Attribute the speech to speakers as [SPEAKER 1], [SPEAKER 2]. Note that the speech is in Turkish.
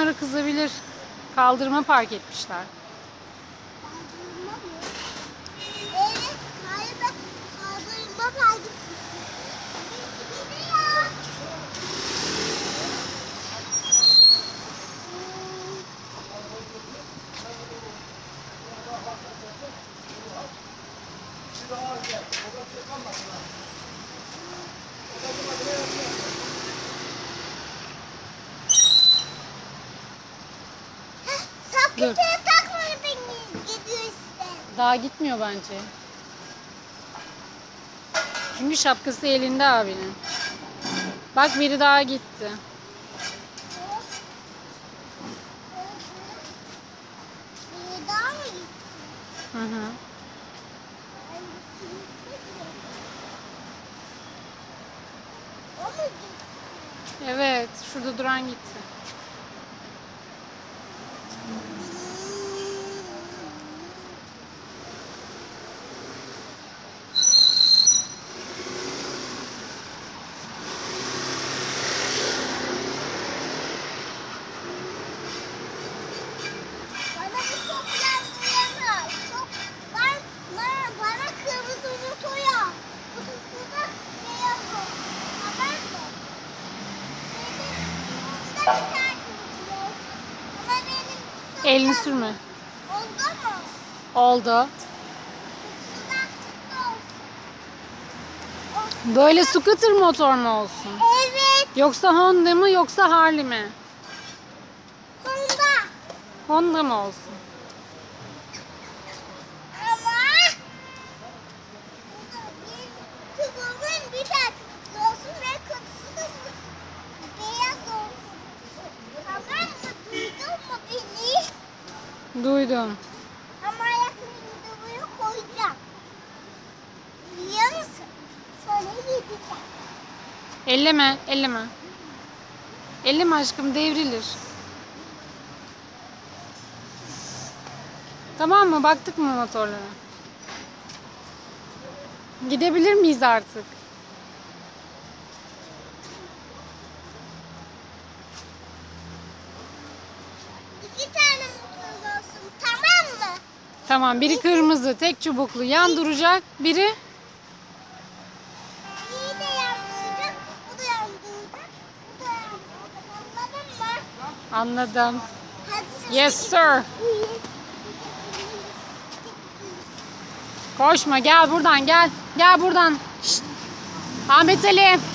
[SPEAKER 1] sonra kızabilir. Kaldırıma park etmişler.
[SPEAKER 2] Kaldırma mı? Evet. Hayır ben kaldırma park etmişim. Gidiyor.
[SPEAKER 1] Dur.
[SPEAKER 2] Sakıncaya takmadın gidiyor işte.
[SPEAKER 1] Daha gitmiyor bence. Çünkü şapkası elinde abinin. Bak biri daha gitti.
[SPEAKER 2] Biri daha mı gitti?
[SPEAKER 1] Hı hı.
[SPEAKER 2] O mu gitti?
[SPEAKER 1] Evet, şurada duran gitti.
[SPEAKER 2] Bana bu toplandırma. Bana kırmızı motoya. Kutusunda beyaz o. Haber mi? Benim bunda bir tane kutu yok. Ama benim
[SPEAKER 1] Elini sürme.
[SPEAKER 2] oldu mu?
[SPEAKER 1] Oldu.
[SPEAKER 2] Kutusundan çıktı olsun.
[SPEAKER 1] Böyle scooter motor mu olsun?
[SPEAKER 2] Evet.
[SPEAKER 1] Yoksa Honda mı yoksa Harley mi?
[SPEAKER 2] Bunda.
[SPEAKER 1] Honda mı olsun?
[SPEAKER 2] Ama kıvamın bir tane kutusu olsun ve kutusu da beyaz olsun. Tamam mı? Duydun mu beni?
[SPEAKER 1] Duydum.
[SPEAKER 2] Ama yakında buraya koyacağım. Biliyor musun? Sonra yiyeceğim.
[SPEAKER 1] Elleme, elleme. Elleme aşkım, devrilir. Tamam mı? Baktık mı motorlara? Gidebilir miyiz artık?
[SPEAKER 2] İki tane motor olsun. Tamam mı?
[SPEAKER 1] Tamam, biri kırmızı, tek çubuklu, yan duracak. Biri
[SPEAKER 2] İyi de yandıracak. Bu da yandıracak. Bu da yandıracak. Anladın mı?
[SPEAKER 1] anladım.
[SPEAKER 2] Hadi şimdi
[SPEAKER 1] Yes sir. Koşma, gel buradan, gel. Gel buradan. Şşt. Ahmet Ali.